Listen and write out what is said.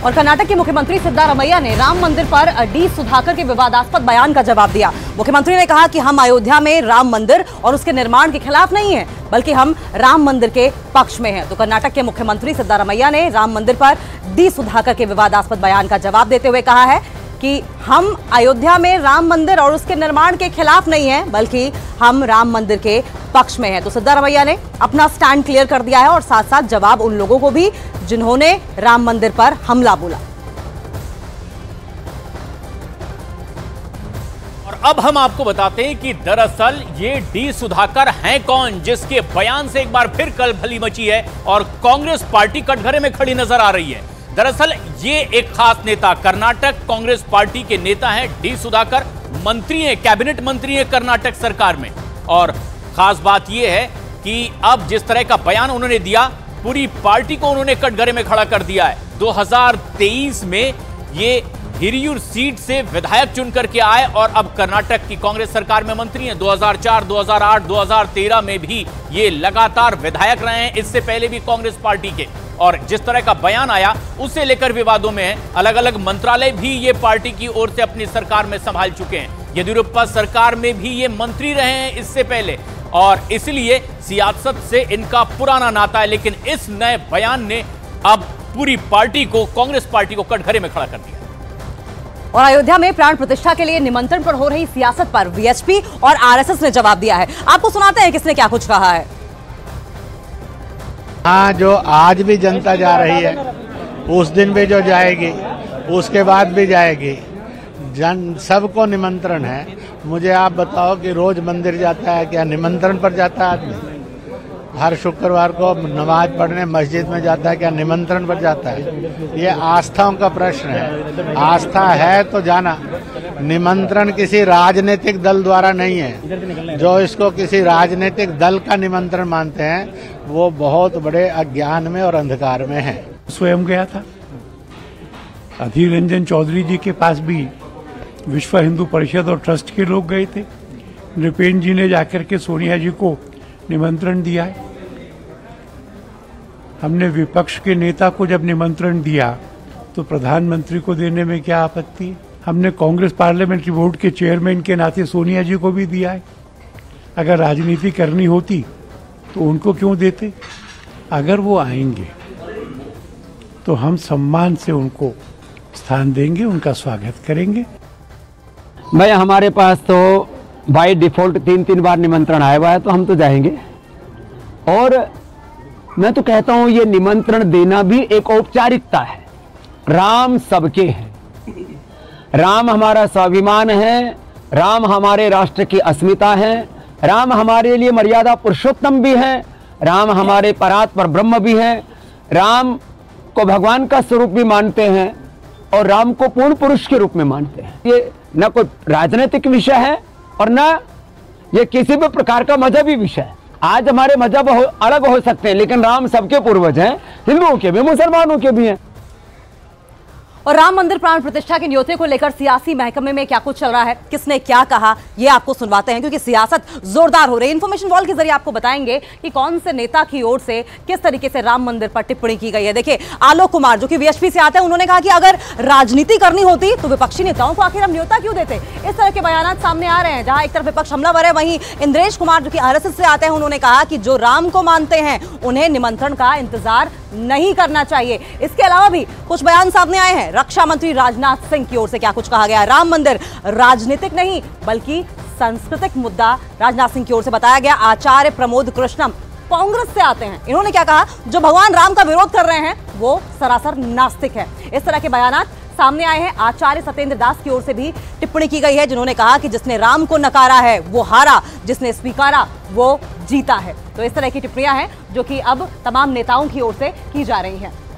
और कर्नाटक के मुख्यमंत्री सिद्धारमैया ने राम मंदिर पर डी सुधाकर के विवादास्पद बयान का जवाब दिया। मुख्यमंत्री ने कहा कि हम अयोध्या में राम मंदिर और उसके निर्माण के खिलाफ नहीं हैं, बल्कि हम राम मंदिर के पक्ष में हैं। तो कर्नाटक के मुख्यमंत्री सिद्धारमैया ने राम मंदिर पर डी सुधाकर के विवादास्पद बयान का जवाब देते हुए कहा है कि हम अयोध्या में राम मंदिर और उसके निर्माण के खिलाफ नहीं हैं, बल्कि हम राम मंदिर के पक्ष में हैं। तो सिद्धारमैया ने अपना स्टैंड क्लियर कर दिया है और साथ साथ जवाब उन लोगों को भी जिन्होंने राम मंदिर पर हमला बोला। और अब हम आपको बताते हैं कि दरअसल ये डी सुधाकर हैं कौन, जिसके बयान से एक बार फिर खलबली मची है और कांग्रेस पार्टी कटघरे में खड़ी नजर आ रही है। दरअसल ये एक खास नेता, कर्नाटक कांग्रेस पार्टी के नेता हैं डी सुधाकर, मंत्री हैं, कैबिनेट मंत्री हैं कर्नाटक सरकार में। और खास बात यह है कि अब जिस तरह का बयान उन्होंने दिया, पूरी पार्टी को उन्होंने कटघरे में खड़ा कर दिया है। 2023 में ये हिरियूर सीट से विधायक चुन करके आए और अब कर्नाटक की कांग्रेस सरकार में मंत्री हैं। 2004, 2008, 2013 में भी ये लगातार विधायक रहे हैं, इससे पहले भी कांग्रेस पार्टी के। और जिस तरह का बयान आया उससे लेकर विवादों में है। अलग अलग मंत्रालय भी ये पार्टी की ओर से अपनी सरकार में संभाल चुके हैं। येदियुरप्पा सरकार में भी ये मंत्री रहे हैं इससे पहले, और इसलिए सियासत से इनका पुराना नाता है। लेकिन इस नए बयान ने अब पूरी पार्टी को, कांग्रेस पार्टी को कटघरे में खड़ा कर दिया। और अयोध्या में प्राण प्रतिष्ठा के लिए निमंत्रण पर हो रही सियासत पर वीएचपी और आरएसएस ने जवाब दिया है। आपको सुनाते हैं किसने क्या कुछ कहा है। हाँ, जो आज भी जनता जा रही है, उस दिन भी जो जाएगी, उसके बाद भी जाएगी, सबको निमंत्रण है। मुझे आप बताओ कि रोज मंदिर जाता है क्या निमंत्रण पर जाता है आदमी? हर शुक्रवार को नमाज पढ़ने मस्जिद में जाता है क्या निमंत्रण पर जाता है? ये आस्थाओं का प्रश्न है। आस्था है तो जाना। निमंत्रण किसी राजनीतिक दल द्वारा नहीं है। जो इसको किसी राजनीतिक दल का निमंत्रण मानते हैं वो बहुत बड़े अज्ञान में और अंधकार में हैं। स्वयं गया था, अधीर रंजन चौधरी जी के पास भी विश्व हिंदू परिषद और ट्रस्ट के लोग गए थे। नृपेंद्र जी ने जाकर के सोनिया जी को निमंत्रण दिया है। हमने विपक्ष के नेता को जब निमंत्रण दिया तो प्रधानमंत्री को देने में क्या आपत्ति है? हमने कांग्रेस पार्लियामेंट्री बोर्ड के चेयरमैन के नाते सोनिया जी को भी दिया है। अगर राजनीति करनी होती तो उनको क्यों देते? अगर वो आएंगे तो हम सम्मान से उनको स्थान देंगे, उनका स्वागत करेंगे। भाई हमारे पास तो बाय डिफॉल्ट 3-3 बार निमंत्रण आया हुआ है, तो हम तो जाएंगे। और मैं तो कहता हूं ये निमंत्रण देना भी एक औपचारिकता है। राम सबके हैं, राम हमारा स्वाभिमान है, राम हमारे राष्ट्र की अस्मिता है, राम हमारे लिए मर्यादा पुरुषोत्तम भी है, राम हमारे परात पर ब्रह्म भी है, राम को भगवान का स्वरूप भी मानते हैं और राम को पूर्ण पुरुष के रूप में मानते हैं। ये न कोई राजनीतिक विषय है और न ये किसी भी प्रकार का मजहबी विषय है। आज हमारे मजहब अलग हो सकते हैं, लेकिन राम सबके पूर्वज हैं, हिंदुओं के भी, मुसलमानों के भी हैं। और राम मंदिर प्राण प्रतिष्ठा के न्योते को लेकर सियासी महकमे में क्या कुछ चल रहा है, किसने क्या कहा, ये आपको सुनवाते हैं, क्योंकि सियासत जोरदार हो रही है। इन्फॉर्मेशन वॉल के जरिए आपको बताएंगे कि कौन से नेता की ओर से किस तरीके से राम मंदिर पर टिप्पणी की गई है। देखिए, आलोक कुमार जो कि वीएचपी से आते हैं, उन्होंने कहा कि अगर राजनीति करनी होती तो विपक्षी नेताओं को आखिर हम न्योता क्यों देते। इस तरह के बयान सामने आ रहे हैं, जहां एक तरफ विपक्ष हमलावर है, वहीं इंद्रेश कुमार जो कि आरएसएस से आते हैं, उन्होंने कहा कि जो राम को मानते हैं उन्हें निमंत्रण का इंतजार नहीं करना चाहिए। इसके अलावा भी कुछ बयान सामने आए हैं। रक्षा मंत्री राजनाथ सिंह की ओर से क्या कुछ कहा गया। राम मंदिर राजनीतिक नहीं बल्कि सांस्कृतिक मुद्दा राजनाथ सिंह की ओर से बताया गया। आचार्य प्रमोद कृष्णम कांग्रेस से आते हैं, इन्होंने क्या कहा, जो भगवान राम का विरोध कर रहे हैं वो सरासर नास्तिक है। इस तरह के बयान सामने आए हैं। आचार्य सत्येंद्र दास की ओर से भी टिप्पणी की गई है, जिन्होंने कहा कि जिसने राम को नकारा है वो हारा, जिसने स्वीकारा वो जीता है। तो इस तरह की टिप्पणियां हैं जो कि अब तमाम नेताओं की ओर से की जा रही हैं।